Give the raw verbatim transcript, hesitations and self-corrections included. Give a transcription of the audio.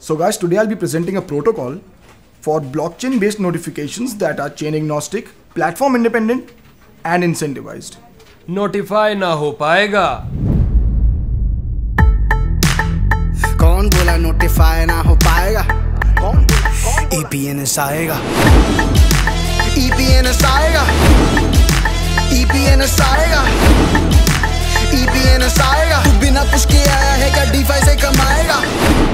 So guys, today I'll be presenting a protocol for blockchain based notifications that are chain agnostic, platform independent and incentivized. Notify ना हो पाएगा। कौन बोला notify ना हो पाएगा? कौन ई पी एन एस आएगा, ई पी एन एस आएगा, ई पी एन एस आएगा, ई पी एन एस आएगा। तू बिना कुछ किए आया है क्या डीफाई से कमाएगा?